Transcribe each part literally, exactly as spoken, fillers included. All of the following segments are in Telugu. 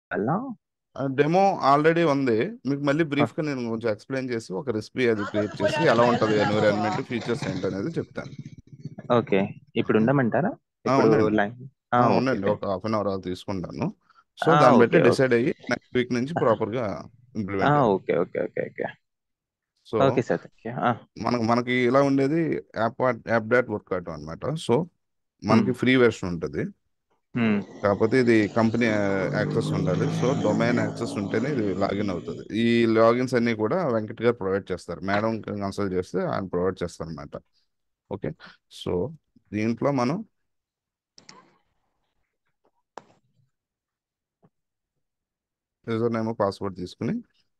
అలా డెమో ఆల్రెడీ ఉంది. మీకు మళ్ళీ బ్రీఫ్గా నేను కొంచెం ఎక్స్ప్లెయిన్ చేసి ఒక రెసిపీ అది క్రియేట్ చేసి ఎలా ఉంటుంది ఎన్విరాన్మెంట్ ఫీచర్స్ ఏంటనేది చెప్తాను. ఓకే. ఇప్పుడు ఓకే. ఉండమంటారా? ఆ, ఇప్పుడు ఉండండి. లైన్ ఆ, ఓకే ఉండండి, ఓకే. ఒక హాఫ్ అన్ అవర్ అలా తీసుకుంటాను. సో దాన్ని బట్టి ఓకే ఓకే. డిసైడ్ అయ్యి నెక్స్ట్ వీక్ నుంచి ప్రాపర్గా ఇంప్లిమెంట్ చేద్దాం. Okay okay okay okay. So okay sir, thank you. మనకు మనకి ఇలా ఉండేది app app dot Workato అనమాట. సో మనకి ఫ్రీ వెర్షన్ ఉంటుంది. కాకపోతే ఇది కంపెనీ యాక్సెస్ ఉండాలి. సో డొమైన్ యాక్సెస్ ఉంటేనే ఇది లాగిన్ అవుతుంది. ఈ లాగిన్స్ అన్ని కూడా వెంకట్ గారు ప్రొవైడ్ చేస్తారు. మేడం కన్సల్ట్ చేస్తే ఆయన ప్రొవైడ్ చేస్తారు అనమాట. ఓకే. సో దీంట్లో మనం యూజర్ నేమ్ పాస్వర్డ్ తీసుకుని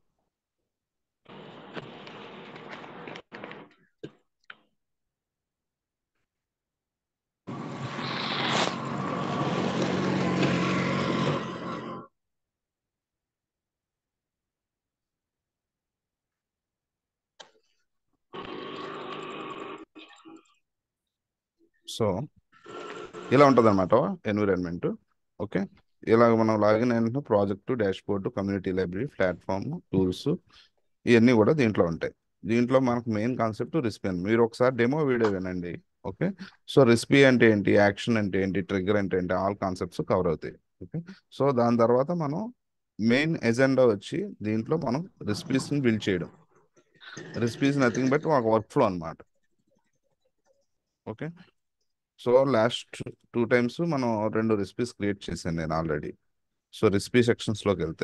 సో ఇలా ఉంటుంది అనమాట ఎన్విరాన్మెంట్. ఓకే. ఇలాగ మనం లాగిన్ అయిన project, dashboard, community library, platform, tools, ఇవన్నీ కూడా దీంట్లో ఉంటాయి. దీంట్లో మనకు మెయిన్ కాన్సెప్ట్ రిస్పీ అని మీరు ఒకసారి డెమో వీడియో వినండి. ఓకే. సో రిస్పీ అంటే ఏంటి, యాక్షన్ అంటే ఏంటి, ట్రిగ్గర్ అంటే ఏంటి, ఆల్ కాన్సెప్ట్స్ కవర్ అవుతాయి. ఓకే. సో దాని తర్వాత మనం మెయిన్ ఎజెండా వచ్చి దీంట్లో మనం రెసిపీస్ని బిల్డ్ చేయడం. రెసిపీస్ నథింగ్ బట్ ఒక వర్క్ ఫ్లో అనమాట. Okay. So last two times మనం రెండు రెసిపీస్ క్రియేట్ చేశాను నేను ఆల్రెడీ. సో రెసిపీ సెక్షన్స్లోకి వెళ్తే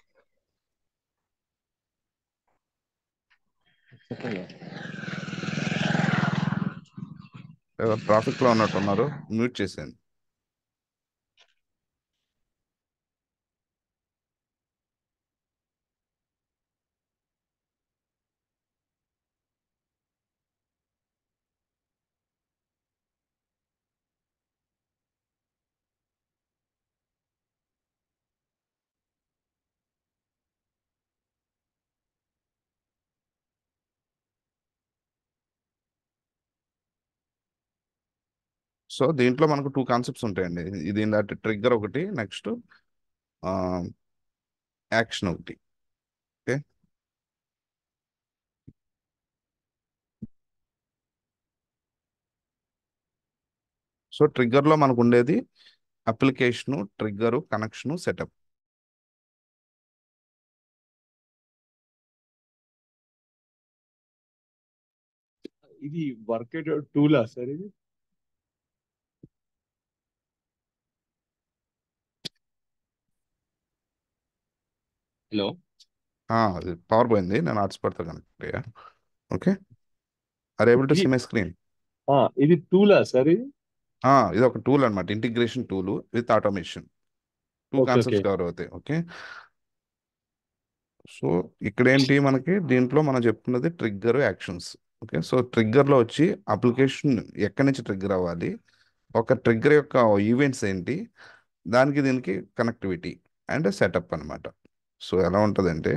ఎవరు ట్రాఫిక్లో ఉన్నట్టున్నారు, మ్యూట్ చేశాను. సో దీంట్లో మనకు టూ కాన్సెప్ట్స్ ఉంటాయండి. ఇది ట్రిగ్గర్ ఒకటి, నెక్స్ట్ యాక్షన్ ఒకటి. ఓకే. సో ట్రిగ్గర్లో మనకు ఉండేది అప్లికేషను, ట్రిగ్గరు, కనెక్షను, సెటప్. ఇది వర్క్ టూలా సార్ ఇది? హలో. అది పవర్ పోయింది, నేను హాట్స్పాట్తో కనెక్ట్ అయ్యా. ఓకే. ఆర్ ఏబుల్ టు ఇది సీ మై స్క్రీన్? ఆ, ఇది టూలా సార్ ఇది? ఇది ఒక టూల్ అనమాట, ఇంటిగ్రేషన్ టూల్ విత్ ఆటోమేషన్. టూ ఓకే ఓకే. కాన్సెప్ట్స్ కవర్ అవుతాయి. ఓకే. సో ఇక్కడేంటి మనకి దీంట్లో మనం చెప్పుకున్నది ట్రిగ్గర్, యాక్షన్స్. ఓకే. సో ట్రిగ్గర్లో వచ్చి అప్లికేషన్ ఎక్కడి నుంచి ట్రిగ్గర్ అవ్వాలి, ఒక ట్రిగ్గర్ యొక్క ఈవెంట్స్ ఏంటి, దానికి దీనికి కనెక్టివిటీ అండ్ సెటప్ అనమాట. సో ఎలా ఉంటుందంటే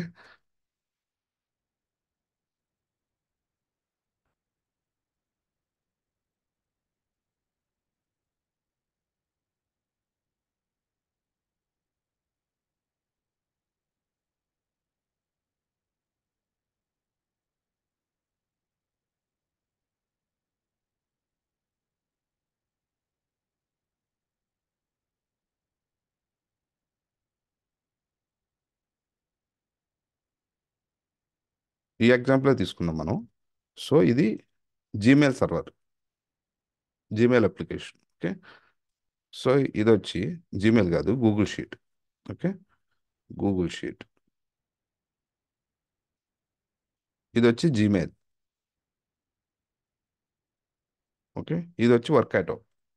ఈ ఎగ్జాంపుల్ తీసుకుందాం మనం. సో ఇది Gmail server, Gmail application. Okay. So ఇది వచ్చి జీమెయిల్ కాదు, Google sheet. Okay. Google sheet. ఇది వచ్చి జీమెయిల్. ఓకే. ఇది వచ్చి వర్క్ ఆటో.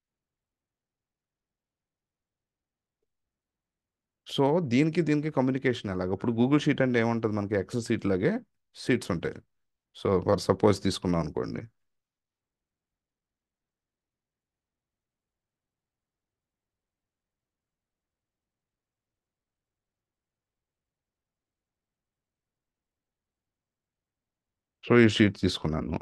సో దీనికి దీనికి కమ్యూనికేషన్ ఎలాగ, ఇప్పుడు గూగుల్ షీట్ అంటే ఏముంటుంది మనకి, ఎక్సెల్ షీట్ లాగే షీట్స్ ఉంటాయి. సో ఫర్ సపోజ్ తీసుకున్నాం అనుకోండి. సో ఈ షీట్ తీసుకున్నాను.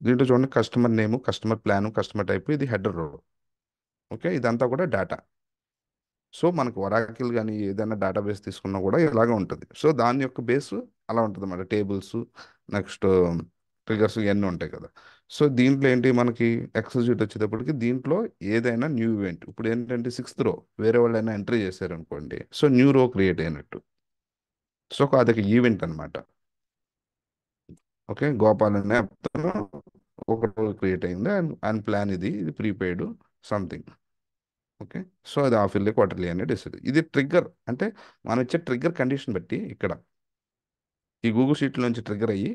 దీంట్లో చూడండి customer name, customer plan, customer type, ఇది హెడర్ రో. ఓకే, ఇదంతా కూడా డేటా. సో మనకు వరాకిల్ కానీ ఏదైనా డేటాబేస్ తీసుకున్నా కూడా ఇలాగే ఉంటుంది. సో దాని యొక్క బేస్ అలా ఉంటుంది అన్నమాట. టేబుల్స్, నెక్స్ట్ ట్రిగర్స్ ఇవన్నీ ఉంటాయి కదా. సో దీంట్లో ఏంటి మనకి ఎక్సెల్ షీట్ వచ్చేటప్పటికి దీంట్లో ఏదైనా న్యూ ఈవెంట్, ఇప్పుడు ఏంటంటే సిక్స్త్ రో వేరే వాళ్ళు అయినా ఎంట్రీ చేశారు అనుకోండి, సో న్యూ రో క్రియేట్ అయినట్టు. సో అదొక ఈవెంట్ అనమాట. ఓకే, గోపాల్ అనే అతను ఒక రో క్రియేట్ అయింది అండ్ అండ్ ప్లాన్ ఇది ఇది ప్రీపెయిడ్ సంథింగ్. ఓకే, సో అది హాఫ్ ఇయర్లీ క్వార్టర్లీ అనేది డిసైడ్. ఇది ట్రిగ్గర్ అంటే మనం ఇచ్చే ట్రిగ్గర్ కండిషన్ బట్టి ఇక్కడ ఈ గూగుల్ షీట్ నుంచి ట్రిగ్గర్ అయ్యి,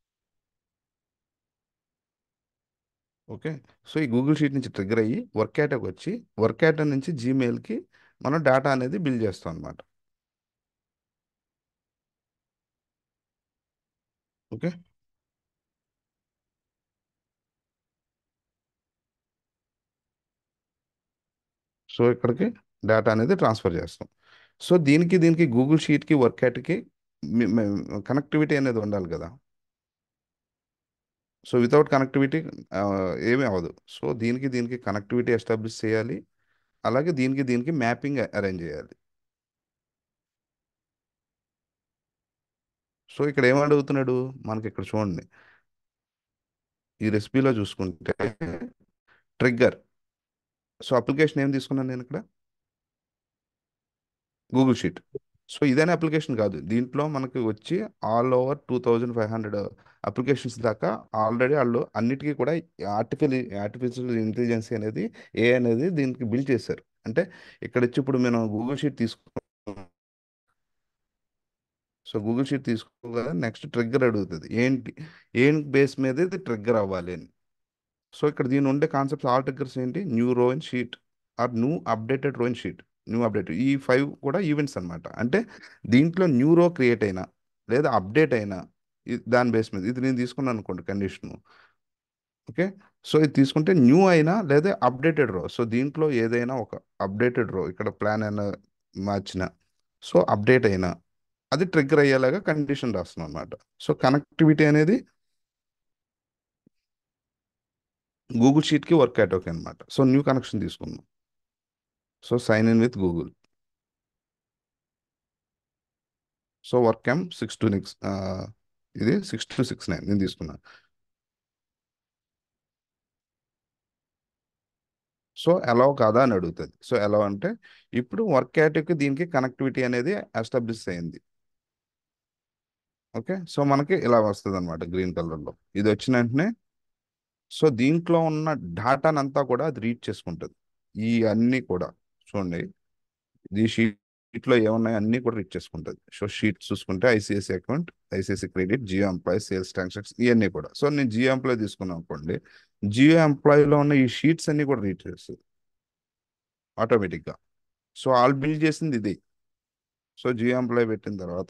ఓకే, సో ఈ గూగుల్ షీట్ నుంచి ట్రిగ్గర్ అయ్యి వర్క్ యాటాకి వచ్చి వర్క్ యాటా నుంచి జీమెయిల్కి మనం డేటా అనేది బిల్డ్ చేస్తాం అనమాట. ఓకే, సో ఇక్కడికి డేటా అనేది ట్రాన్స్ఫర్ చేస్తాం. సో దీనికి దీనికి గూగుల్ షీట్కి వర్క్ యాట్కి కనెక్టివిటీ అనేది ఉండాలి కదా. సో వితౌట్ కనెక్టివిటీ ఏమీ అవ్వదు. సో దీనికి దీనికి కనెక్టివిటీ ఎస్టాబ్లిష్ చేయాలి, అలాగే దీనికి దీనికి మ్యాపింగ్ అరేంజ్ చేయాలి. సో ఇక్కడ ఏం అడుగుతున్నాడు మనకి, ఇక్కడ చూడండి ఈ రెసిపీలో చూసుకుంటే ట్రిగ్గర్. సో అప్లికేషన్ ఏం తీసుకున్నాను నేను ఇక్కడ, గూగుల్ షీట్. సో ఇదైనా అప్లికేషన్ కాదు, దీంట్లో మనకి వచ్చి all over two thousand five hundred applications దాకా ఆల్రెడీ వాళ్ళు అన్నిటికీ కూడా ఆర్టిఫిషియల్ ఆర్టిఫిషియల్ ఇంటెలిజెన్స్ అనేది ఏ అనేది దీనికి బిల్డ్ చేశారు. అంటే ఇక్కడ వచ్చి ఇప్పుడు మనం గూగుల్ షీట్ తీసుకున్నాం. సో గూగుల్ షీట్ తీసుకోగా నెక్స్ట్ ట్రిగ్గర్ అడుగుతుంది, ఏంటి ఏం బేస్ మీద ఇది ట్రిగ్గర్ అవ్వాలి అని. సో ఇక్కడ దీని ఉండే కాన్సెప్ట్స్ ఆల్ ట్రిగ్గర్స్ ఏంటి, new row in sheet or new updated row in sheet, new update, ఈ ఫైవ్ కూడా ఈవెంట్స్ అనమాట. అంటే దీంట్లో న్యూ రో క్రియేట్ అయినా లేదా అప్డేట్ అయినా ఇ- దాని బేస్ మీద ఇది నేను తీసుకున్నాను అనుకోండి కండిషన్. ఓకే, సో ఇది తీసుకుంటే న్యూ అయినా లేదా అప్డేటెడ్ రో, సో దీంట్లో ఏదైనా ఒక అప్డేటెడ్ రో ఇక్కడ ప్లాన్ అయినా మార్చిన, సో అప్డేట్ అయినా అది ట్రిగ్గర్ అయ్యేలాగా కండిషన్ రాస్తున్నాం అనమాట. సో కనెక్టివిటీ అనేది గూగుల్ షీట్కి వర్క్ అటోక్ అనమాట. సో న్యూ కనెక్షన్ తీసుకున్నాం. So sign in with Google. So work M six two six ఇది సిక్స్ టు సిక్స్ నైన్ నేను తీసుకున్నాను. సో ఎలా కాదా అని అడుగుతుంది. సో ఎలా అంటే ఇప్పుడు వర్క్ యాటికి దీనికి కనెక్టివిటీ అనేది ఎస్టాబ్లిష్ అయింది. ఓకే, సో మనకి ఇలా వస్తుంది అనమాట గ్రీన్ కలర్లో. ఇది వచ్చిన వెంటనే సో దీంట్లో ఉన్న డాటానంతా కూడా అది రీడ్ చేసుకుంటుంది. ఈ అన్నీ కూడా చూడండి, ఈ షీట్లో ఏమున్నాయి అన్నీ కూడా రీడ్ చేసుకుంటుంది. సో షీట్ చూసుకుంటే ICICI account, ICICI credit, Jio employee, sales transaction ఇవన్నీ కూడా. సో నేను జియో ఎంప్లాయీ తీసుకున్నాను అనుకోండి, జియో ఎంప్లాయీలో ఉన్న ఈ షీట్స్ అన్ని కూడా రీడ్ చేస్తుంది ఆటోమేటిక్గా. సో ఆల్ బిల్డ్ చేసింది ఇది. సో జియో ఎంప్లాయీ పెట్టిన తర్వాత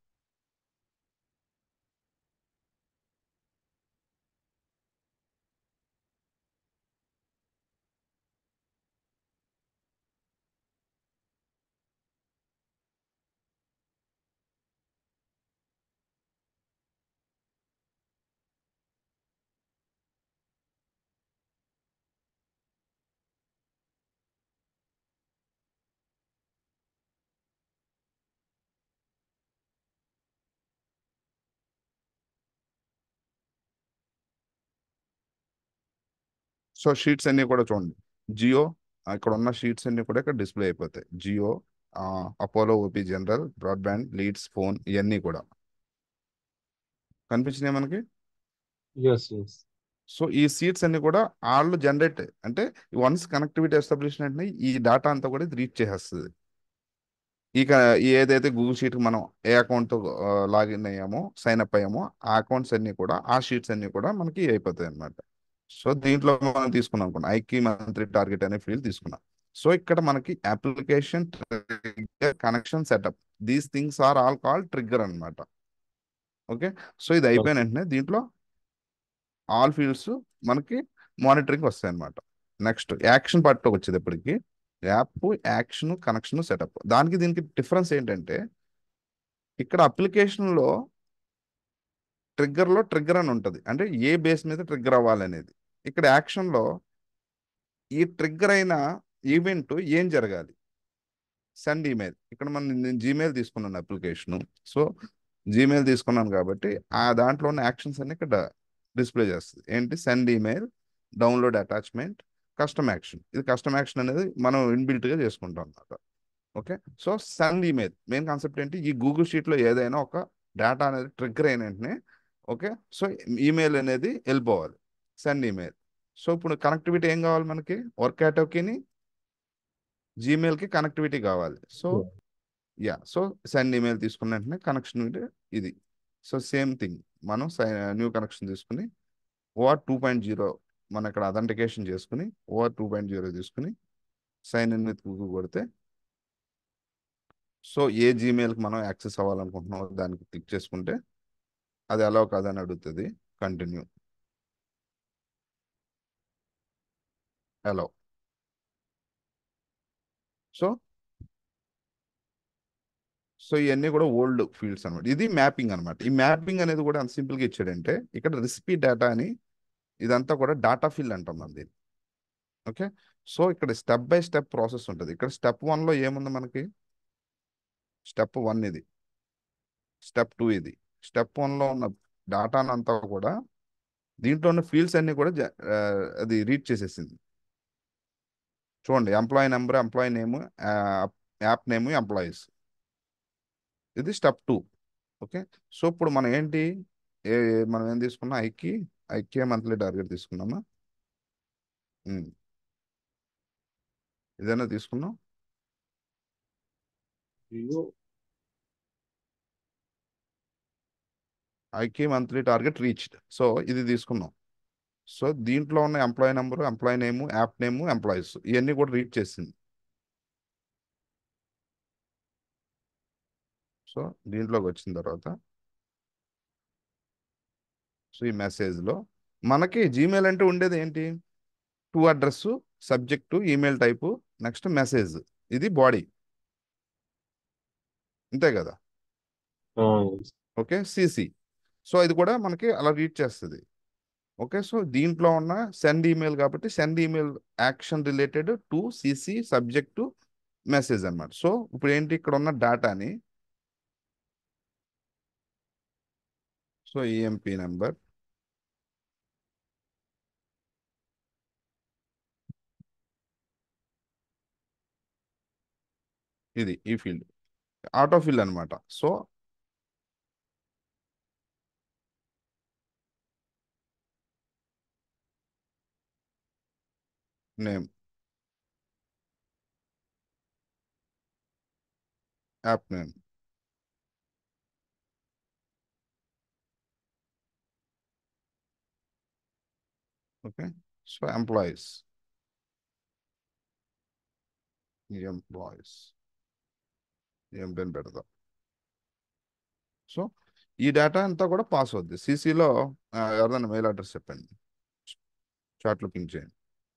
సో షీట్స్ అన్ని కూడా చూడండి, జియో ఇక్కడ ఉన్న షీట్స్ అన్ని కూడా ఇక్కడ డిస్ప్లే అయిపోతాయి. Jio, Apollo, OP general, broadband, leads, phone ఇవన్నీ కూడా కనిపించినాయి మనకి. Yes yes. సో ఈ సీట్స్ అన్ని కూడా వాళ్ళు జనరేట్ అంటే వన్స్ కనెక్టివిటీ ఎస్టాబ్లిష్ అంటే ఈ డేటా అంతా కూడా రీచ్ చేసేస్తుంది. ఇక ఏదైతే గూగుల్ షీట్ మనం ఏ అకౌంట్ లాగిన్ అయ్యామో సైన్ అప్ అయ్యామో ఆ అకౌంట్స్ అన్ని కూడా ఆ షీట్స్ అన్ని కూడా మనకి అయిపోతాయి అనమాట. సో దీంట్లో మనం తీసుకున్నాం అనుకోండి ఐకి మంత్లీ టార్గెట్ అనే ఫీల్డ్ తీసుకున్నాం. సో ఇక్కడ మనకి application connection setup, these things are all call trigger అనమాట. ఓకే, సో ఇది అయిపోయిన వెంటనే దీంట్లో ఆల్ ఫీల్డ్స్ మనకి మానిటరింగ్ వస్తాయి అనమాట. నెక్స్ట్ యాక్షన్ పార్ట్ వచ్చేటప్పటికి యాప్, యాక్షన్, కనెక్షన్, సెటప్. దానికి దీనికి డిఫరెన్స్ ఏంటంటే ఇక్కడ అప్లికేషన్లో ట్రిగ్గర్లో ట్రిగ్గర్ అని ఉంటుంది, అంటే ఏ బేస్ మీద ట్రిగ్గర్ అవ్వాలనేది. ఇక్కడ యాక్షన్లో ఈ ట్రిగ్గర్ అయిన ఈవెంట్ ఏం జరగాలి, సెండ్ ఈమెయిల్. ఇక్కడ మనం నేను జీమెయిల్ తీసుకున్నాను అప్లికేషను. సో జీమెయిల్ తీసుకున్నాను కాబట్టి ఆ దాంట్లో ఉన్న యాక్షన్స్ అన్ని ఇక్కడ డిస్ప్లే చేస్తుంది. ఏంటి, send email, download attachment, custom action. ఇది కస్టమ్ యాక్షన్ అనేది మనం ఇన్బిల్ట్గా చేసుకుంటాం అన్నమాట. Okay, so send email main concept ఏంటి, ఈ గూగుల్ షీట్లో ఏదైనా ఒక డేటా అనేది ట్రిగ్గర్ అయిన వెంటనే ఓకే, సో ఈమెయిల్ అనేది వెళ్ళిపోవాలి, సెండ్ ఈమెయిల్. సో ఇప్పుడు కనెక్టివిటీ ఏం కావాలి మనకి, వర్క్ యాటోకిని జీమెయిల్కి కనెక్టివిటీ కావాలి. So Yeah. Yeah, so send email తీసుకున్న వెంటనే కనెక్షన్ ఇది. సో సేమ్ థింగ్ మనం న్యూ కనెక్షన్ తీసుకుని ఓఆర్ టూ పాయింట్ జీరో మనం ఇక్కడ అథెంటికేషన్ చేసుకుని ఓఆర్ టూ పాయింట్ జీరో తీసుకుని సైన్ ఇన్ విత్ గూగుల్ కొడితే, సో ఏ జీమెయిల్కి మనం యాక్సెస్ అవ్వాలనుకుంటున్నామో దానికి క్లిక్ చేసుకుంటే అది అలౌ కాదని అడుగుతుంది, కంటిన్యూ, అలౌ. సో సో ఇవన్నీ కూడా ఓల్డ్ ఫీల్డ్స్ అనమాట. ఇది మ్యాపింగ్ అనమాట. ఈ మ్యాపింగ్ అనేది కూడా అంత సింపుల్గా ఇచ్చాడంటే, ఇక్కడ రెసిపీ డేటా అని ఇదంతా కూడా డాటా ఫిల్ అంటాం మనం దీన్ని. ఓకే, సో ఇక్కడ స్టెప్ బై స్టెప్ ప్రాసెస్ ఉంటుంది. ఇక్కడ స్టెప్ వన్లో ఏముంది మనకి, స్టెప్ వన్ ఇది, స్టెప్ టూ ఇది. స్టెప్ వన్లో ఉన్న డాటానంతా కూడా దీంట్లో ఉన్న ఫీల్డ్స్ అన్ని కూడా జ- ఆ, అది రీడ్ చేసేసింది. చూడండి, employee number, employee name, app name, employees. ఇది స్టెప్ టూ. ఓకే, సో ఇప్పుడు మనం ఏంటి, ఏ మనం ఏం తీసుకున్నాం, ఐకి ఐకే మంత్లీ టార్గెట్ తీసుకున్నామా, ఉమ్, ఇదైనా తీసుకున్నాం. You. IK monthly target reached, so ఇది తీసుకున్నాం. సో దీంట్లో ఉన్న employee number, employee name, app name, employees ఇవన్నీ కూడా రీడ్ చేసింది. సో దీంట్లోకి వచ్చిన తర్వాత సో ఈ మెసేజ్లో మనకి జీమెయిల్ అంటే ఉండేది ఏంటి, to address, subject, email type, next message, ఇది బాడీ, అంతే కదా. Oh, yes. Okay, CC. So ఇది కూడా మనకి అలా రీడ్ చేస్తుంది. ఓకే, సో దీంట్లో ఉన్న సెండ్ ఈమెయిల్ కాబట్టి send email action related to CC subject message అన్నమాట. సో ఇప్పుడు ఏంటి, ఇక్కడ ఉన్న డేటాని, సో ఈఎంపీ నెంబర్, ఇది ఈ ఫీల్డ్ ఆటో ఫిల్ అనమాట. So name, app name, okay, so employees, employees ఎంపీని పెడదాం. సో ఈ డేటా అంతా కూడా పాస్ అవుద్ది సిసిలో. ఎవరిదైనా మెయిల్ అడ్రస్ చెప్పండి, చాట్లో పింక్ చేయండి.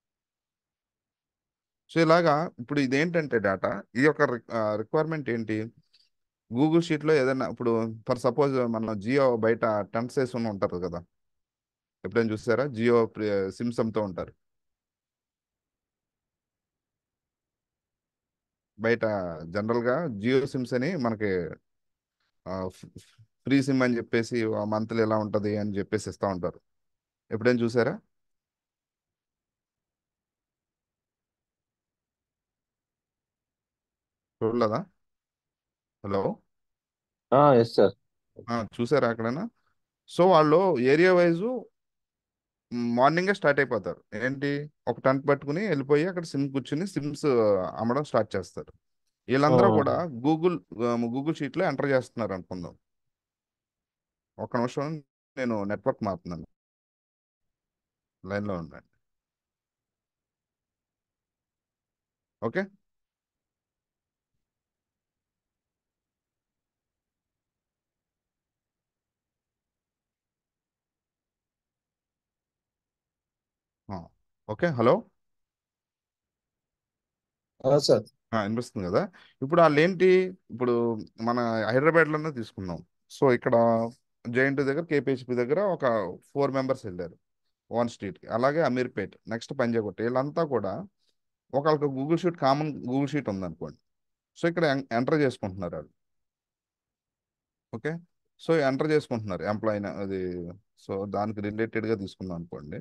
సో ఇలాగా ఇప్పుడు ఇదేంటంటే డేటా, ఈ యొక్క రిక్వైర్మెంట్ ఏంటి, గూగుల్ షీట్లో ఏదైనా ఇప్పుడు ఫర్ సపోజ్ మన జియో బయట టెన్ సేస్ ఉన్న ఉంటారు కదా, ఎప్పుడైనా చూసారా, జియో సిమ్సమ్తో ఉంటారు బయట. జనరల్గా జియో సిమ్స్ అని మనకి ఫ్రీ సిమ్ అని చెప్పేసి మంత్లీ ఎలా ఉంటుంది అని చెప్పేసి ఇస్తూ ఉంటారు, ఎప్పుడైనా చూసారా, చూడలేదా, హలో, Ah, yes, sir. చూసారా ఎక్కడైనా. సో వాళ్ళు ఏరియా వైజు మార్నింగే స్టార్ట్ అయిపోతారు. ఏంటి, ఒక టెంట్ పట్టుకుని వెళ్ళిపోయి అక్కడ సిమ్ కూర్చుని సిమ్స్ అమ్మడం స్టార్ట్ చేస్తారు. వీళ్ళందరూ Oh, కూడా గూగుల్ గూగుల్ షీట్లో ఎంటర్ చేస్తున్నారు అనుకుందాం. ఒక నిమిషం, నేను నెట్వర్క్ మారుతున్నాను, లైన్లో ఉండండి. ఓకే, ఆ, ఓకే, హలో, ah, sir. ఆ, వినిపిస్తుంది కదా. ఇప్పుడు వాళ్ళు ఏంటి, ఇప్పుడు మన హైదరాబాద్లోనే తీసుకున్నాం. సో ఇక్కడ జేఎన్టీ దగ్గర కేపీహెచ్పి దగ్గర ఒక ఫోర్ మెంబర్స్ వెళ్ళారు వన్ స్ట్రీట్కి. అలాగే అమీర్పేట్, నెక్స్ట్ పంజాగుట్ట, వీళ్ళంతా కూడా ఒకళ్ళకి Google sheet, common Google sheet ఉందనుకోండి. సో ఇక్కడ ఎంటర్ చేసుకుంటున్నారు వాళ్ళు. ఓకే, సో ఎంటర్ చేసుకుంటున్నారు ఎంప్లాయీ అది. సో దానికి రిలేటెడ్గా తీసుకుందాం అనుకోండి.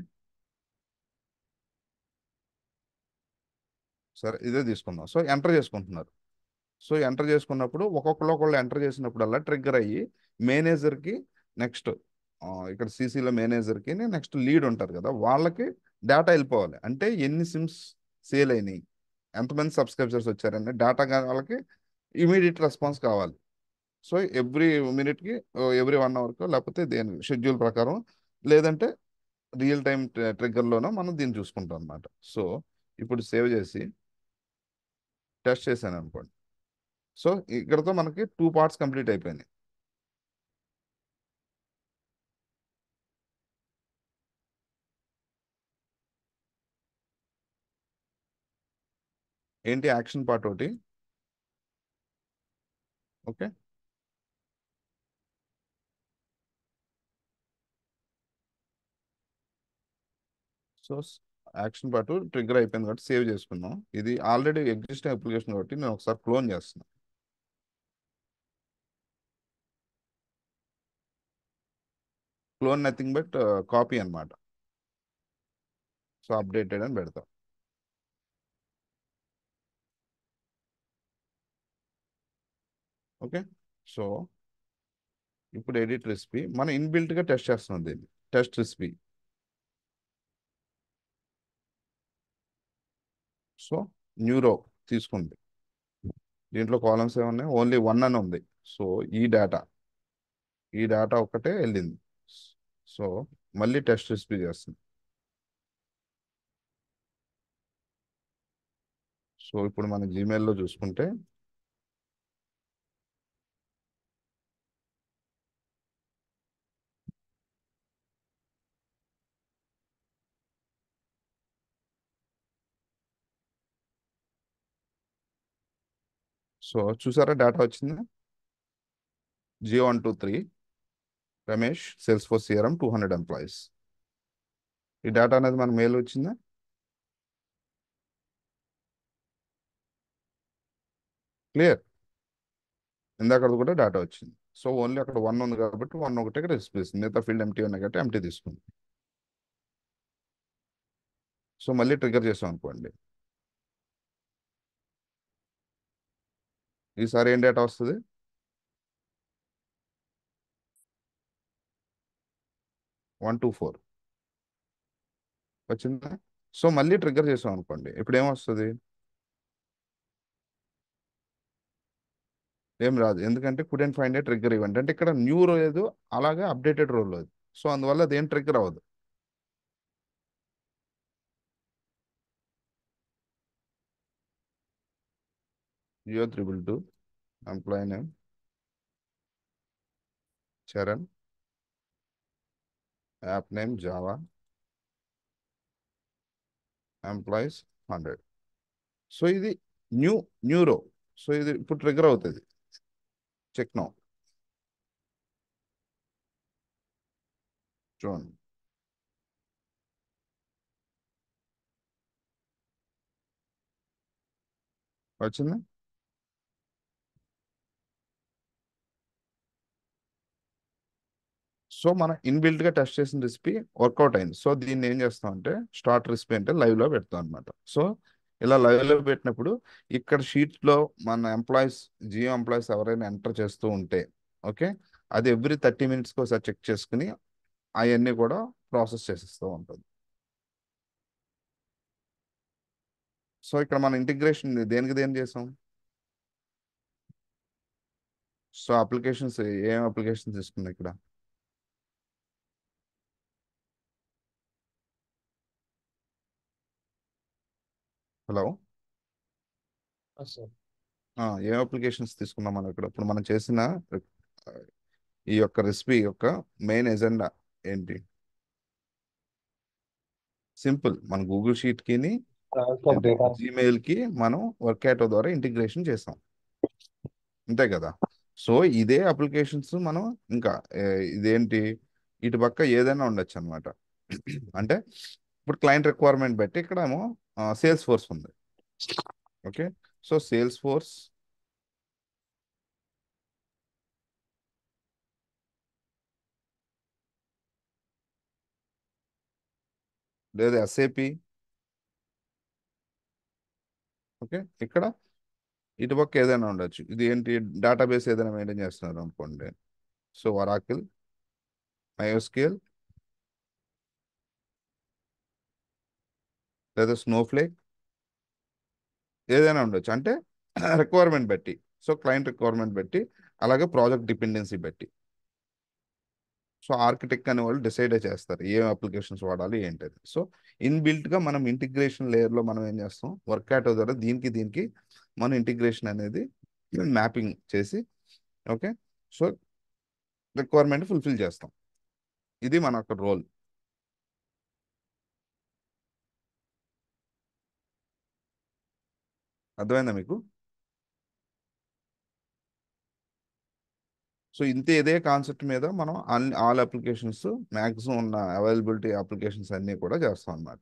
సరే ఇదే తీసుకుందాం. సో ఎంటర్ చేసుకుంటున్నారు. సో ఎంటర్ చేసుకున్నప్పుడు ఒక్కొక్కరు ఒకళ్ళు ఎంటర్ చేసినప్పుడల్లా ట్రిగ్గర్ అయ్యి మేనేజర్కి, నెక్స్ట్ ఇక్కడ సీసీలో మేనేజర్కి, నెక్స్ట్ లీడ్ ఉంటారు కదా, వాళ్ళకి డేటా వెళ్ళిపోవాలి. అంటే ఎన్ని సిమ్స్ సేల్ అయినాయి, ఎంతమంది సబ్స్క్రైబర్స్ వచ్చారని డేటా వాళ్ళకి ఇమీడియట్ రెస్పాన్స్ కావాలి. సో ఎవ్రీ మినిట్కి, ఎవ్రీ వన్ అవర్కో, లేకపోతే దేని షెడ్యూల్ ప్రకారం, లేదంటే రియల్ టైం ట్రిగ్గర్లోనో మనం దీన్ని చూసుకుంటాం అనమాట. సో ఇప్పుడు సేవ్ చేసి టెస్ట్ చేశాను అనుకోండి. సో ఇక్కడతో మనకి టూ పార్ట్స్ కంప్లీట్ అయిపోయినాయి. ఏంటి యాక్షన్ పార్ట్ ఒకటి. Okay, so action part trigger అయిపోయింది కాబట్టి సేవ్ చేసుకున్నాం. ఇది ఆల్రెడీ ఎగ్జిస్టింగ్ అప్లికేషన్ కాబట్టి నేను ఒకసారి క్లోన్ చేస్తున్నాను. క్లోన్ నథింగ్ బట్ కాపీ అన్నమాట. సో అప్డేటెడ్ అని పెడతాం. ఓకే, సో ఇప్పుడు ఎడిట్ రెసిపీ మనం ఇన్బిల్ట్గా టెస్ట్ చేస్తున్నాం దీన్ని. Test recipe. సో న్యూరో తీసుకుంది. దీంట్లో కాలమ్స్ ఏమన్నాయి, ఓన్లీ వన్ అని ఉంది. సో ఈ డేటా ఈ డేటా ఒక్కటే వెళ్ళింది. సో మళ్ళీ టెస్ట్ రెసిపీ చేస్తుంది. సో ఇప్పుడు మన జీమెయిల్లో చూసుకుంటే సో చూసారా డేటా వచ్చింది. Jio one two three Ramesh, sales four CRM, two hundred employees. ఈ డేటా అనేది మన మెయిల్ వచ్చిందా. క్లియర్. ఇందాక కూడా డేటా వచ్చింది. సో ఓన్లీ అక్కడ వన్ ఉంది కాబట్టి వన్ ఒకటే రెసిపీ ఇస్తుంది. మిగతా ఫీల్డ్ ఎంటీ ఉన్నాయి కాబట్టి ఎంటీ తీసుకుంది. సో మళ్ళీ ట్రిగర్ చేసాం అనుకోండి. ఈసారి ఏం డేటా వస్తుంది. వన్ టూ ఫోర్ వచ్చిందా. సో మళ్ళీ ట్రిగ్గర్ చేసాం అనుకోండి. ఇప్పుడు ఏమొస్తుంది. ఏం రాదు, ఎందుకంటే couldn't find a trigger event. అంటే ఇక్కడ న్యూ లేదు, అలాగే అప్డేటెడ్ రోల్ లేదు. సో అందువల్ల అదేం ట్రిగ్గర్ అవ్వదు. Jio triple two, employee name Charan, app name Java, employees hundred. So ఇది న్యూ న్యూరో. సో ఇది ఇప్పుడు ట్రిగ్గర్ అవుతుంది. Check now. చూడండి వచ్చింది. సో మనం ఇన్బిల్ట్ గా టెస్ట్ చేసిన రెసిపీ వర్కౌట్ అయింది. సో దీన్ని ఏం చేస్తాం అంటే స్టార్ట్ రెసిపీ అంటే లైవ్ లో పెడతాం అనమాట. సో ఇలా లైవ్ లో పెట్టినప్పుడు ఇక్కడ షీట్ లో మన ఎంప్లాయీస్, జియో ఎంప్లాయీస్ ఎవరైనా ఎంటర్ చేస్తూ ఉంటే, ఓకే, అది ఎవ్రీ థర్టీ మినిట్స్కి ఒకసారి చెక్ చేసుకుని అవన్నీ కూడా ప్రాసెస్ చేసేస్తూ ఉంటుంది. సో ఇక్కడ మన ఇంటిగ్రేషన్ దేనికి దేని చేసాం. సో అప్లికేషన్స్, ఏం అప్లికేషన్స్ తీసుకున్నాం ఇక్కడ. Hello, sir. ఏం అప్లికేషన్స్ తీసుకున్నాం మనం ఇక్కడ. ఇప్పుడు మనం చేసిన ఆ, ఈ యొక్క రెసిపీ యొక్క మెయిన్ ఎజెండా ఏంటి. సింపుల్, మన గూగుల్ షీట్కి, ట్రాన్స్ఫర్ డేటా. జీమెయిల్కి మనం వర్క్ యాటో ద్వారా ఇంటిగ్రేషన్ చేసాం. అంతే కదా. సో ఇదే అప్లికేషన్స్ మనం ఇంకా ఏ, ఇదేంటి ఇటు పక్క ఏదైనా ఉండొచ్చు అనమాట. అంటే ఇప్పుడు క్లయింట్ రిక్వైర్మెంట్ బట్టి ఇక్కడేమో సేల్స్ ఫోర్స్ ఉంది. ఓకే, సో సేల్స్ ఫోర్స్ లేదా ఎస్ఏపి. ఓకే, ఇక్కడ ఇటు పక్క ఏదైనా ఉండొచ్చు. ఇది ఏంటి డేటాబేస్ ఏదైనా మెయింటైన్ చేస్తున్నారు అనుకోండి. సో వరాకిల్, మయోస్కేల్ లేదా స్నోఫ్లేక్ ఏదైనా ఉండొచ్చు. అంటే రిక్వైర్మెంట్ బట్టి, సో క్లయింట్ రిక్వైర్మెంట్ బట్టి, అలాగే ప్రాజెక్ట్ డిపెండెన్సీ బట్టి. సో ఆర్కిటెక్ట్ అనే వాళ్ళు డిసైడ్ చేస్తారు ఏ అప్లికేషన్స్ వాడాలి ఏంటది. సో ఇన్బిల్ట్గా మనం ఇంటిగ్రేషన్ లేయర్లో మనం ఏం చేస్తాం, వర్క్ ఆటో ద్వారా దీనికి దీనికి మనం ఇంటిగ్రేషన్ అనేది మ్యాపింగ్ చేసి, ఓకే, సో రిక్వైర్మెంట్ ఫుల్ఫిల్ చేస్తాం. ఇది మన యొక్క రోల్. అర్థమైందా మీకు? సో ఇంతే, ఇదే కాన్సెప్ట్ మీద మనం ఆల్ ఆల్ అప్లికేషన్స్ మ్యాక్సిమం ఉన్న అవైలబిలిటీ అప్లికేషన్స్ అన్నీ కూడా చేస్తాం అన్నమాట.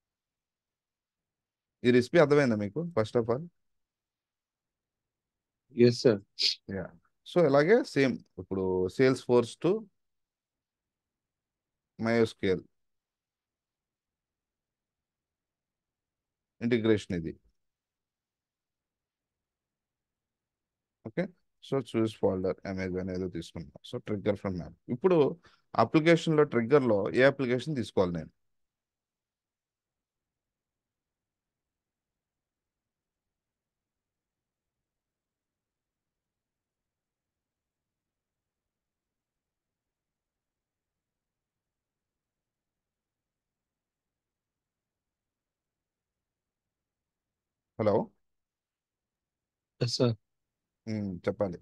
ఈ రెసిపీ అర్థమైందా మీకు first of all? Yes, sir. Yeah. So ఇలాగే సేమ్ ఇప్పుడు Salesforce to MySQL integration ఇది. Okay, so choose folder Amazon ఏదో తీసుకుంటాం. So trigger from app. ఇప్పుడు అప్లికేషన్లో ట్రిగ్గర్లో ఏ అప్లికేషన్ తీసుకోవాలి నేను? హలో. Yes, sir. ఉమ్, చెప్పాలి.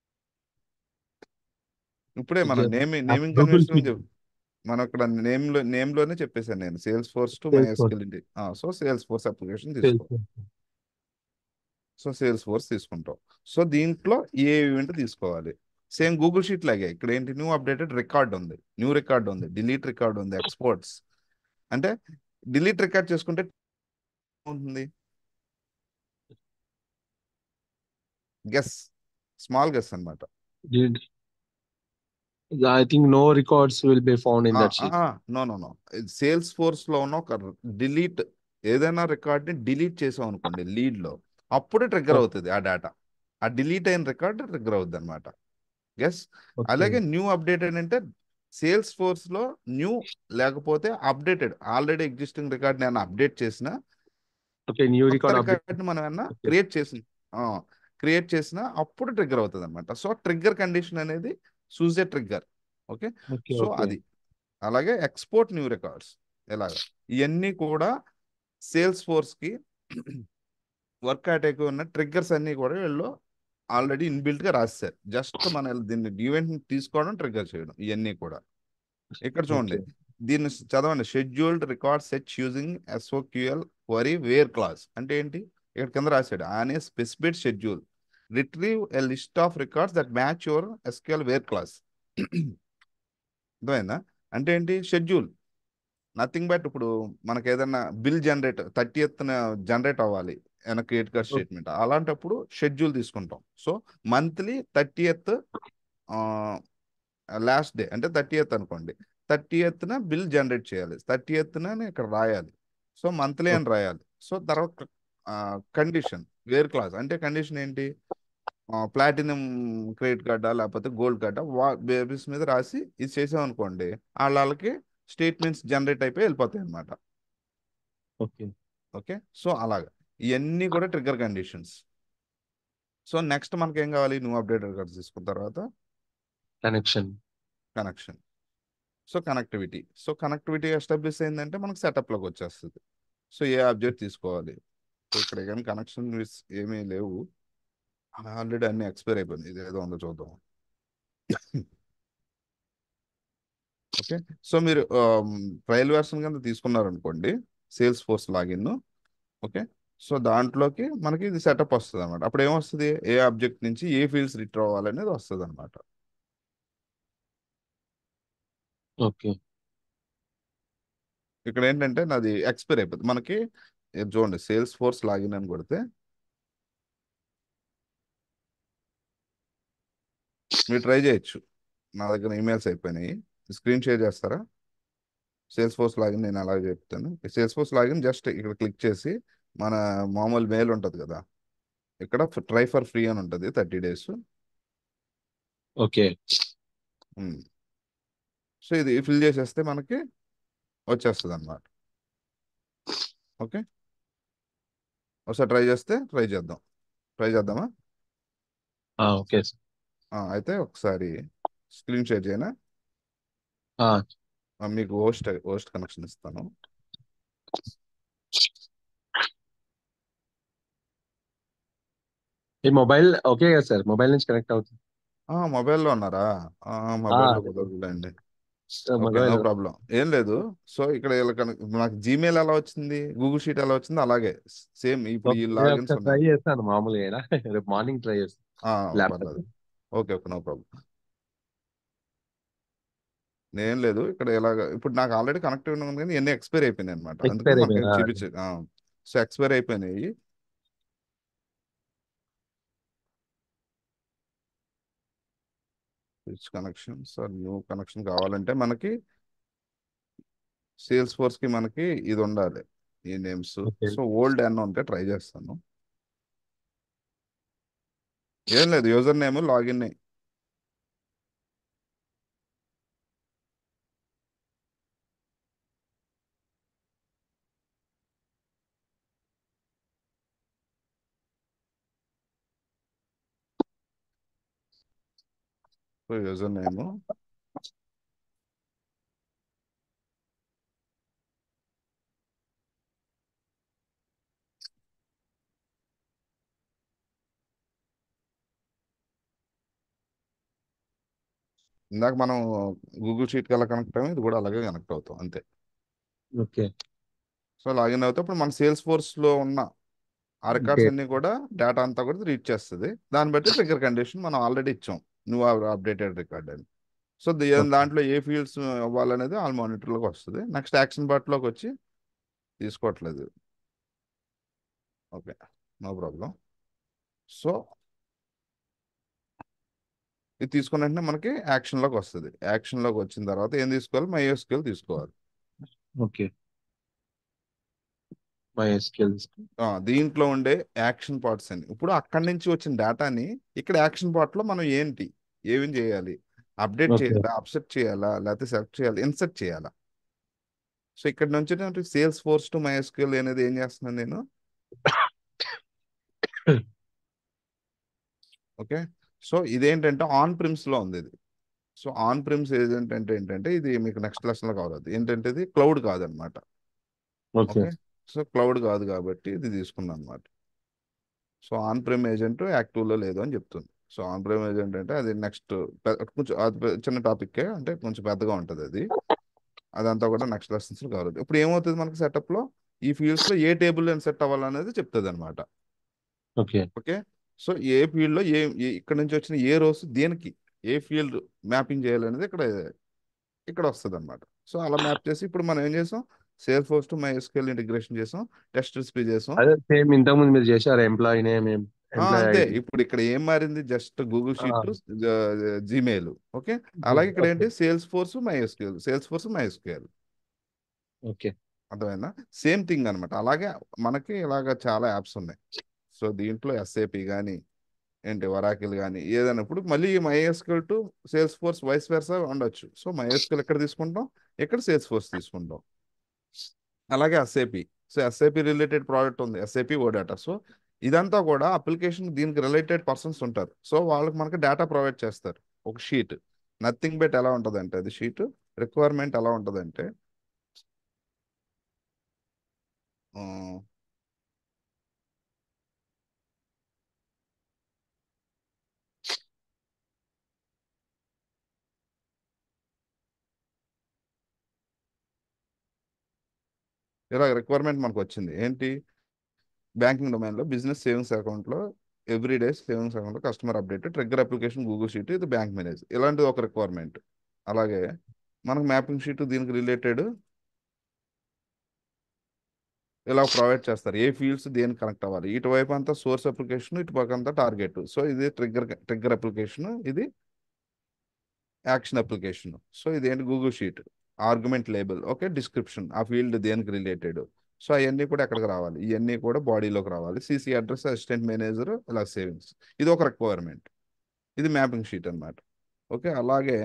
ఇప్పుడే మనం Trigger. Naming App naming Google convention Trigger. మనం ఇక్కడ నేమ్ లో నేమ్ లోనే చెప్పేశాను నేను, Salesforce to Salesforce. MySQL ఇంటి. సో సేల్స్ ఫోర్స్ అప్లికేషన్ తీసుకో. Salesforce. సో సేల్స్ ఫోర్స్ తీసుకుంటాం. సో దీంట్లో ఏ ఈవెంట్ తీసుకోవాలి? సేమ్ గూగుల్ షీట్ లాగే ఇక్కడ ఏంటి, న్యూ అప్డేటెడ్ రికార్డ్ ఉంది, న్యూ రికార్డ్ ఉంది, డిలీట్ రికార్డ్ ఉంది, ఎక్స్పోర్ట్స్. అంటే డిలీట్ రికార్డ్ చేసుకుంటే ఉంటుంది, గెస్, స్మాల్ గెస్ అనమాట. Did I think no records will be found in that sheet. No no no Salesforce లో ఉన్న ఒక డిలీట్, ఏదైనా రికార్డ్ ని డిలీట్ చేసాం అనుకోండి లీడ్ లో, అప్పుడే ట్రిగ్గర్ Oh, అవుతుంది ఆ డేటా. ఆ డిలీట్ అయిన రికార్డ్ ట్రిగ్గర్ అవుతుంది అనమాట. ఎస్. okay. అలాగే న్యూ అప్డేటెడ్ అంటే సేల్స్ ఫోర్స్ లో న్యూ లేకపోతే అప్డేటెడ్, ఆల్రెడీ ఎగ్జిస్టింగ్ రికార్డ్ నేను అప్డేట్ చేసిన, Okay, new కొత్త record update. రికార్డ్ మనం ఏమన్నా Okay. క్రియేట్ చేసిన క్రియేట్ చేసిన అప్పుడు ట్రిగ్గర్ అవుతుంది అనమాట. సో ట్రిగ్గర్ కండిషన్ అనేది సూజే trigger. Okay, Okay, so okay. అది. అలాగే ఎక్స్పోర్ట్ న్యూ రికార్డ్స్ ఎలాగా, ఇవన్నీ కూడా సేల్స్ ఫోర్స్కి వర్క్ అటాక్ ఉన్న ట్రిగ్గర్స్ అన్నీ కూడా వీళ్ళు ఆల్రెడీ ఇన్బిల్ట్గా రాస్తారు. జస్ట్ మన దీన్ని ఈవెంట్ తీసుకోవడం, ట్రిగ్గర్ చేయడం, ఇవన్నీ కూడా. ఇక్కడ చూడండి, Okay. దీన్ని చదవండి. Scheduled record set using SOQL query where clause అంటే ఏంటి, ఇక్కడ కింద రాశాడు, on a specified schedule retrieve a list of records that match your SQL where clause. అర్థమైందా? అంటే ఏంటి, షెడ్యూల్ నథింగ్ బట్ ఇప్పుడు మనకి ఏదైనా బిల్ జనరేట్ థర్టీ ఎత్న జనరేట్ అవ్వాలి ఏదైనా క్రెడిట్ కార్డ్ Oh, స్టేట్మెంట్, అలాంటప్పుడు షెడ్యూల్ తీసుకుంటాం. So monthly thirtieth last day అంటే థర్టీ ఎత్ అనుకోండి, థర్టీ ఎత్న బిల్ జనరేట్ చేయాలి, థర్టీ ఎత్న ఇక్కడ రాయాలి. సో మంత్లీ అని okay. రాయాలి. సో తర్వాత కండిషన్ వేర్ క్లాస్ అంటే కండిషన్ ఏంటి, ప్లాటినం క్రెడిట్ కార్డా లేకపోతే గోల్డ్ కార్డా వా బేబీస్ మీద రాసి ఇది చేసామనుకోండి, వాళ్ళ వాళ్ళకి స్టేట్మెంట్స్ జనరేట్ అయిపోయి వెళ్ళిపోతాయి అనమాట. Okay. ఓకే, సో అలాగా ఇవన్నీ కూడా ట్రిగ్గర్ కండిషన్స్. సో నెక్స్ట్ మనకి ఏం కావాలి, నువ్వు అప్డేట్ రికార్డ్స్ తీసుకున్న తర్వాత Connection. Connection. So connectivity. So connectivity establish అయిందంటే మనకు సెటప్లోకి వచ్చేస్తుంది. సో ఏ ఆబ్జెక్ట్ తీసుకోవాలి. సో ఇక్కడ కానీ కనెక్షన్ ఏమీ లేవు, ఆల్రెడీ అన్ని ఎక్స్పైర్ అయిపోయింది. ఇది ఏదో ఉందో చూద్దాం. ఓకే, సో మీరు ట్రయల్ వెర్షన్ కింద తీసుకున్నారనుకోండి Salesforce login. Okay, so దాంట్లోకి మనకి ఇది సెటప్ వస్తుంది అనమాట. అప్పుడు ఏమొస్తుంది, ఏ ఆబ్జెక్ట్ నుంచి ఏ ఫీల్డ్స్ రిట్రీవ్ అవ్వాలనేది వస్తుంది అనమాట. ఓకే. ఇక్కడ ఏంటంటే నాది ఎక్స్పైర్ అయిపోతుంది మనకి. ఇది చూడండి, సేల్స్ ఫోర్స్ లాగిన్ అని కొడితే మీరు ట్రై చేయొచ్చు. నా దగ్గర ఈమెయిల్స్ అయిపోయినాయి, స్క్రీన్ షేర్ చేస్తారా? సేల్స్ ఫోర్స్ లాగిన్ నేను అలాగే చెప్తాను. సేల్స్ ఫోర్స్ లాగిన్ జస్ట్ ఇక్కడ క్లిక్ చేసి మన మామూలు మెయిల్ ఉంటుంది కదా, ఇక్కడ ట్రై ఫర్ ఫ్రీ అని ఉంటుంది థర్టీ డేస్. ఓకే. సో ఇది ఫిల్ చేసేస్తే మనకి వచ్చేస్తుంది అనమాట. ఓకే, ఒకసారి ట్రై చేస్తే ట్రై చేద్దాం ట్రై చేద్దామా? ఆ, ఓకే సార్. ఆ, అయితే ఒకసారి స్క్రీన్ షేర్ చేయనా? ఆ, ఆ, మీకు హోస్ట్ హోస్ట్ కనెక్షన్ ఇస్తాను. ఈ మొబైల్ ఓకే కదా సార్? మొబైల్ నుంచి కనెక్ట్ అవుతుంది. ఆ, మొబైల్లో ఉన్నారా? ఆ, ఆ, మొబైల్లో కుదరదులేండి. Okay, no mobile. ప్రాబ్లం, ఏం లేదు. సో ఇక్కడ ఇలా కనుక నాకు జీమెయిల్ ఎలా వచ్చింది, గూగుల్ షీట్ ఎలా వచ్చింది, అలాగే సేమ్ ఇప్పుడు ఈ నేను లాగిన్స్ ఒకసారి ట్రై ఉన్నాయి. చేస్తాను మామూలుగా ఈడ. రేపు మార్నింగ్ ట్రై చేస్తాను ఆ, ల్యాప్టాప్. పర్లేదు. Okay okay, no problem. నేను లేదు ఇక్కడ ఇలాగ ఇప్పుడు నాకు ఆల్రెడీ కనెక్ట్ ఉంది కానీ ఎన్ని ఎక్స్పైర్ అయిపోయినాయి అనమాట, అందుకని ఎక్స్పైర్ మనకి అయిపోయినా? చూపించే. సో ఎక్స్పైర్ అయిపోయినాయి. Switch connections or new connection కావాలంటే మనకి సేల్స్ ఫోర్స్ కి మనకి ఇది ఉండాలి, ఈ నేమ్స్. ఓకే. సో ఓల్డ్ అన్న ఉంటే ట్రై చేస్తాను. ఏం లేదు, user name login. So user name ఇందాక మనం గూగుల్ షీట్కి ఎలా కనెక్ట్ అయ్యామో ఇది కూడా అలాగే కనెక్ట్ అవుతాం అంతే. ఓకే. సో లాగిన్ అవుతే ఇప్పుడు మన సేల్స్ ఫోర్స్లో ఉన్న ఆ రికార్డ్స్ డేట్. అన్ని కూడా డేటా అంతా కూడా రీచ్ చేస్తుంది. దాన్ని బట్టి ట్రిగ్గర్ కండిషన్ మనం ఆల్రెడీ ఇచ్చాం, నువ్వు అప్డేటెడ్ రికార్డ్ అని. So the- okay. దాంట్లో ఏ ఫీల్డ్స్ అవ్వాలనేది ఆల్ మానిటర్లోకి వస్తుంది. నెక్స్ట్ యాక్షన్ బాట్లోకి వచ్చి తీసుకోవట్లేదు. Okay, no problem. సో ఇది తీసుకున్న వెంటనే మనకి యాక్షన్లోకి వస్తుంది. యాక్షన్లోకి వచ్చిన తర్వాత ఏం తీసుకోవాలి, మైఎస్క్యూఎల్ తీసుకోవాలి. ఓకే. My skills. ఆ, దీంట్లో ఉండే యాక్షన్ పార్ట్స్ అని ఇప్పుడు అక్కడి నుంచి వచ్చిన డేటాని ఇక్కడ యాక్షన్ పార్ట్లో మనం ఏంటి ఏమేం చేయాలి, అప్డేట్ ఓకే. చేయాలా, అప్సెట్ చేయాలా, లేకపోతే సెలెక్ట్ చేయాలా, ఇన్సర్ట్ చేయాలా. సో ఇక్కడ నుంచి సేల్స్ ఫోర్స్ టు మైఎస్క్యూఎల్ అనేది ఏం చేస్తున్నాను నేను. ఓకే, సో ఇదేంటంటే ఆన్ ప్రిమ్స్ లో ఉంది ఇది. సో ఆన్ ప్రిమ్స్ ఏంటంటే ఏంటంటే ఇది మీకు నెక్స్ట్ లెసన్ లో కావాలి, ఏంటంటే ఇది క్లౌడ్ కాదనమాట. ఓకే. ఓకే, సో క్లౌడ్ కాదు కాబట్టి ఇది తీసుకున్నాను అనమాట. సో ఆన్ ప్రిమ్ ఏజెంట్ యాక్టివ్లో లేదు అని చెప్తుంది. సో ఆన్ ప్రిమ్ ఏజెంట్ అంటే అది నెక్స్ట్ కొంచెం అది పె- చిన్న టాపిక్కే, అంటే కొంచెం పెద్దగా ఉంటుంది అది. అదంతా కూడా నెక్స్ట్ లెసన్స్ కావాలి. ఇప్పుడు ఏమవుతుంది మనకి సెటప్లో ఈ ఫీల్డ్స్లో ఏ టేబుల్ సెట్ అవ్వాలనేది చెప్తుంది అనమాట. ఓకే. ఓకే, సో ఏ ఫీల్డ్లో ఏ ఏ- ఇక్కడ నుంచి వచ్చిన ఏ రోస్ దేనికి ఏ ఫీల్డ్ మ్యాపింగ్ చేయాలనేది ఇక్కడ ఇక్కడ వస్తుంది అనమాట. సో అలా మ్యాప్ చేసి ఇప్పుడు మనం ఏం చేసాం, Salesforce to MySQL integration చేసాం, టెస్ట్ రెసిపీ చేసాం. అదే సేమ్ ఇంతకుముందు మీరు చేశారు ఎంప్లాయీ నేమ్, ఆ, ఎంప్లాయీ అంతే. ఐడి. ఇప్పుడు ఇక్కడ ఏం మారింది, just Google sheet Gmail. Okay, అలాగే ఇక్కడ ఓకే. ఏంటి, Salesforce MySQL, Salesforce MySQL. Okay. అర్థమైందా? సేమ్ థింగ్ అనమాట. అలాగే మనకి ఇలాగ చాలా యాప్స్ ఉన్నాయి. సో దీంట్లో ఎస్ఏపి కానీ ఏంటి వరాకిల్ కానీ ఏదైనా ఇప్పుడు మళ్ళీ MySQL to Salesforce vice versa ఉండొచ్చు. సో మైఎస్క్యూఎల్ ఎక్కడ తీసుకుంటాం, ఎక్కడ సేల్స్ ఫోర్స్ తీసుకుంటాం. అలాగే SAP. So SAP related product ఉంది, ఎస్ఏపి ఓ డేటా. సో ఇదంతా కూడా అప్లికేషన్ దీనికి రిలేటెడ్ పర్సన్స్ ఉంటారు. సో వాళ్ళకి మనకి డేటా ప్రొవైడ్ చేస్తారు, ఒక షీట్. నథింగ్ బట్ ఎలా ఉంటుందంటే అది షీట్ రిక్వైర్మెంట్ ఎలా ఉంటుందంటే ఆ, ఇలా రిక్వైర్మెంట్ మనకు వచ్చింది ఏంటి, బ్యాంకింగ్ డొమైన్లో బిజినెస్ సేవింగ్స్ అకౌంట్లో ఎవ్రీ డే సేవింగ్స్ అకౌంట్లో customer update, trigger application Google sheet, ఇది బ్యాంక్ మేనేజ్, ఇలాంటిది ఒక రిక్వైర్మెంట్. అలాగే మనకు మ్యాపింగ్ షీట్ దీనికి రిలేటెడ్ ఇలా ప్రొవైడ్ చేస్తారు. ఏ ఫీల్డ్స్ దేనికి కనెక్ట్ అవ్వాలి, ఇటువైపు అంతా సోర్స్ అప్లికేషన్, ఇటుపక్క అంతా టార్గెట్. సో ఇది ట్రిగ్గర్ ట్రిగ్గర్ అప్లికేషన్, ఇది యాక్షన్ అప్లికేషన్. సో ఇదేంటి Google sheet, argument label, okay, description ఆ ఫీల్డ్ దేనికి రిలేటెడ్. సో అవన్నీ కూడా ఎక్కడికి రావాలి, ఇవన్నీ కూడా బాడీలోకి రావాలి. సిసి అడ్రస్, అసిస్టెంట్ మేనేజర్, ఇలా సేవింగ్స్, ఇది ఒక రిక్వైర్మెంట్. ఇది మ్యాపింగ్ షీట్ అన్నమాట. ఓకే, అలాగే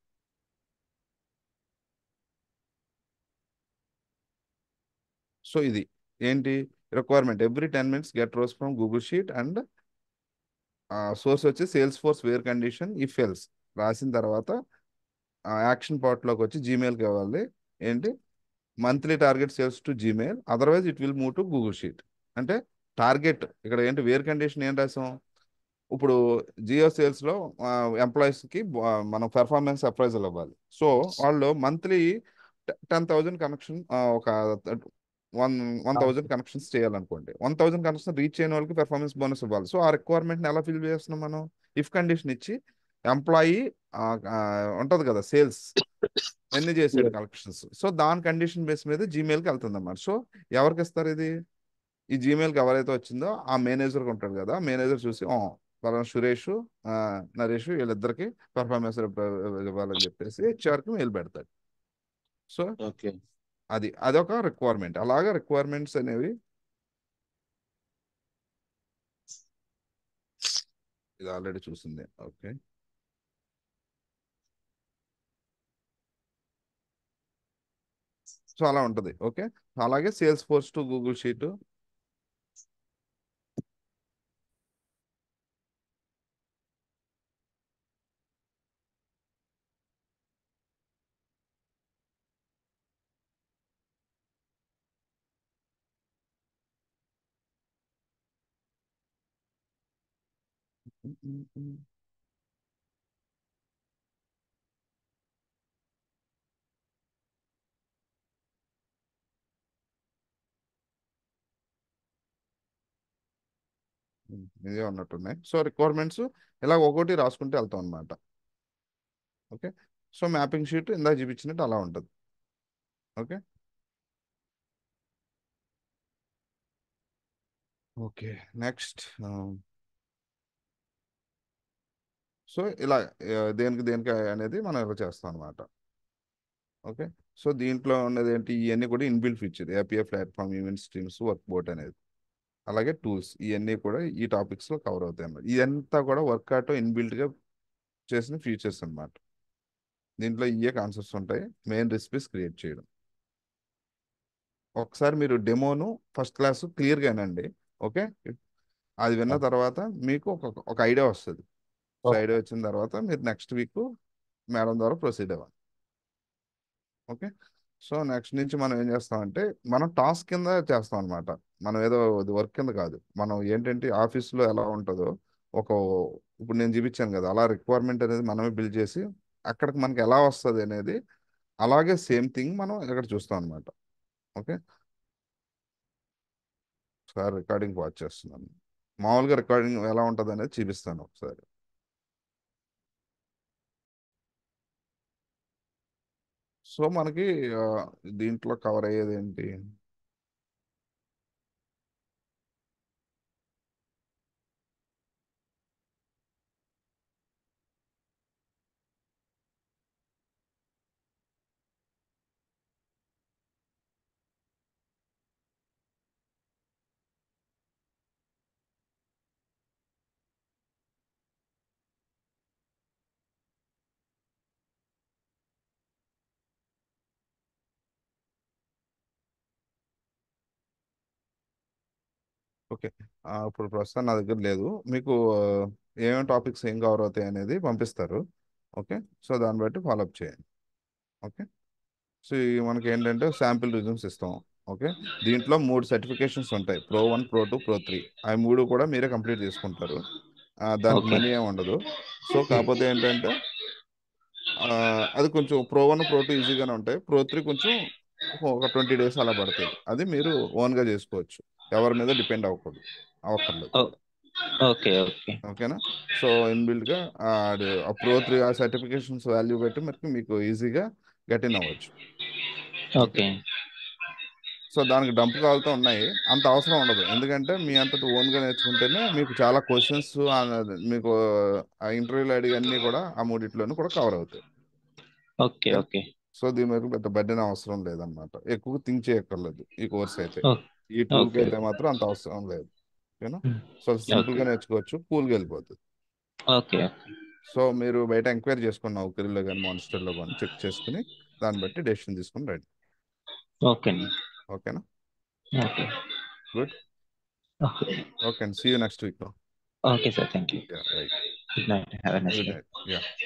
సో ఇది ఏంటి requirement, every ten minutes get rows from Google sheet and source వచ్చి Salesforce where condition if else రాసిన తర్వాత యాక్షన్ పార్ట్లోకి వచ్చి జీమెయిల్కి ఇవ్వాలి. ఏంటి monthly target sales to Gmail, otherwise it will move to Google sheet. అంటే టార్గెట్ ఇక్కడ ఏంటి వేర్ కండిషన్ ఏం రాసాం, ఇప్పుడు జియో సేల్స్లో ఎంప్లాయీస్కి మనం పెర్ఫార్మెన్స్ అప్రైజల్ ఇవ్వాలి. సో వాళ్ళు మంత్లీ టెన్ థౌజండ్ కనెక్షన్ ఒక వన్ వన్ థౌజండ్ కనెక్షన్స్ చేయాలనుకోండి, వన్ థౌజండ్ కనెక్షన్ రీచ్ అయిన వాళ్ళకి పెర్ఫార్మెన్స్ బోనస్ ఇవ్వాలి. సో ఆ రిక్వైర్మెంట్ని ఎలా ఫిల్ చేస్తున్నాం మనం, ఇఫ్ కండిషన్ ఇచ్చి ఎంప్లాయీ ఉంటుంది కదా సేల్స్ ఎన్ని చేసాడు Yeah. కలెక్షన్స్, సో దాని కండిషన్ బేస్ మీద జీమెయిల్కి వెళ్తుంది అన్నమాట. సో ఎవరికి ఇస్తారు ఇది, ఈ జీమెయిల్కి ఎవరైతే వచ్చిందో ఆ మేనేజర్కి ఉంటాడు కదా, మేనేజర్ చూసి పలానా సురేష్ నరేష్ వీళ్ళిద్దరికి పర్ఫార్మెన్స్ ఇవ్వాలని చెప్పేసి హెచ్ఆర్కి మెయిల్ పెడతాడు. So Okay. అది అదొక రిక్వైర్మెంట్. అలాగా రిక్వైర్మెంట్స్ అనేవి ఇది ఆల్రెడీ చూసింది. ఓకే, సో అలా ఉంటుంది. ఓకే, అలాగే Salesforce to Google sheet, ఇదే ఉన్నట్టున్నాయి. సో రిక్వైర్మెంట్స్ ఇలా ఒకటి రాసుకుంటూ వెళ్తాం అనమాట. ఓకే, సో మ్యాపింగ్ షీట్ ఇందాక చూపించినట్టు అలా ఉంటుంది. ఓకే ఓకే నెక్స్ట్ సో ఇలా ఆ, దేనికి దేనికి అనేది మనం ఇలా చేస్తాం అనమాట. ఓకే, సో దీంట్లో ఉన్నది ఏంటి, ఇవన్నీ కూడా inbuilt feature, API platform, event streams, work board అనేది, అలాగే టూల్స్, ఇవన్నీ కూడా ఈ టాపిక్స్లో కవర్ అవుతాయి అన్నమాట. ఇదంతా కూడా వర్క్ ఆటో ఇన్బిల్ట్గా చేసిన ఫీచర్స్ అన్నమాట. దీంట్లో ఇవే కాన్సెప్ట్స్ ఉంటాయి, మెయిన్ రెసిపీస్ క్రియేట్ చేయడం. ఒకసారి మీరు డెమోను ఫస్ట్ క్లాస్ క్లియర్గా వినండి. ఓకే, అది విన్న తర్వాత మీకు ఒక ఒక ఐడియా వస్తుంది. So Okay. ఐడియా వచ్చిన తర్వాత మీరు నెక్స్ట్ వీక్ మేడం ద్వారా ప్రొసీడ్ అవ్వాలి. ఓకే, సో నెక్స్ట్ నుంచి మనం ఏం చేస్తామంటే మనం టాస్క్ కింద చేస్తాం అనమాట. మనం ఏదో వర్క్ కింద కాదు. మనం ఏంటంటే ఆఫీస్లో ఎలా ఉంటుందో ఒక ఇప్పుడు నేను చూపించాను కదా, అలా రిక్వైర్మెంట్ అనేది మనమే బిల్డ్ చేసి అక్కడికి మనకి ఎలా వస్తుంది అనేది అలాగే సేమ్ థింగ్ మనం ఇక్కడ చూస్తాం అనమాట. ఓకే, ఒకసారి రికార్డింగ్ వాచ్ చేస్తున్నాను. మామూలుగా రికార్డింగ్ ఎలా ఉంటుంది అనేది చూపిస్తాను ఒకసారి. సో మనకి ఆ, దీంట్లో కవర్ అయ్యేది ఏంటి, ఓకే, ఆ, ఇప్పుడు ప్రస్తుతం నా దగ్గర లేదు. మీకు ఆ, ఏమేమి టాపిక్స్ ఏం కవర్ అవుతాయి అనేది పంపిస్తారు. ఓకే, సో దాన్ని బట్టి ఫాలోఅప్ చేయండి. ఓకే, సో ఈ మనకి ఏంటంటే శాంపిల్ రిజ్యూమ్స్ ఇస్తాం. ఓకే, దీంట్లో మూడు సర్టిఫికేషన్స్ ఉంటాయి, pro one, pro two, pro three. అవి మూడు కూడా మీరే కంప్లీట్ చేసుకుంటారు. ఆ, దానికి Okay. మనీ ఏమి ఉండదు. సో కాకపోతే ఏంటంటే ఆ, అది కొంచెం ప్రో వన్, ప్రో టూ ఈజీగానే ఉంటాయి. ప్రో త్రీ కొంచెం ఒక ట్వంటీ డేస్ అలా పడుతుంది. అది మీరు ఓన్గా చేసుకోవచ్చు. ఎవరి మీద డిపెండ్ అవ్వకూడదు అవ్వక్కర్లేదు. ఓకే ఓకే ఓకేనా? సో ఇన్బిల్డ్గా ఆ ప్రో త్రీ ఆ సర్టిఫికేషన్స్ వాల్యూ బట్టి మనకి మీకు ఈజీగా గెట్ ఇన్ అవ్వచ్చు. ఓకే సో దానికి డంప్ కావాలతో ఉన్నాయి, అంత అవసరం ఉండదు. ఎందుకంటే మీ అంతటి ఓన్గా నేర్చుకుంటేనే మీకు చాలా క్వశ్చన్స్ మీకు ఆ ఇంటర్వ్యూలో అడిగి అన్నీ కూడా ఆ మూడిట్లోనూ కూడా కవర్ అవుతాయి. ఓకే ఓకే సో దీని మీద పెద్ద బడ్డెన్ అవసరం లేదనమాట, ఎక్కువ థింక్ చేయక్కర్లేదు ఈ కోర్స్ అయితే. ఓ- ఈ టూల్కి ఓకే అయితే మాత్రం అంత అవసరం లేదు. ఓకేనా? ఉమ్, సో ఓకే సింపుల్గా నేర్చుకోవచ్చు, కూల్గా వెళ్ళిపోతుంది. ఓకే సో మీరు బయట ఎంక్వైరీ చేసుకున్న నౌకరీలో కానీ మానిస్టర్లో కానీ చెక్ చేసుకుని దాన్ని బట్టి డెసిషన్ తీసుకుని రండి. ఓకే అండి ఓకేనా? Okay good. ఓకే ఓకే అండి, see you next week. Okay sir thank you yeah right. Good night have a nice good day night. Yeah.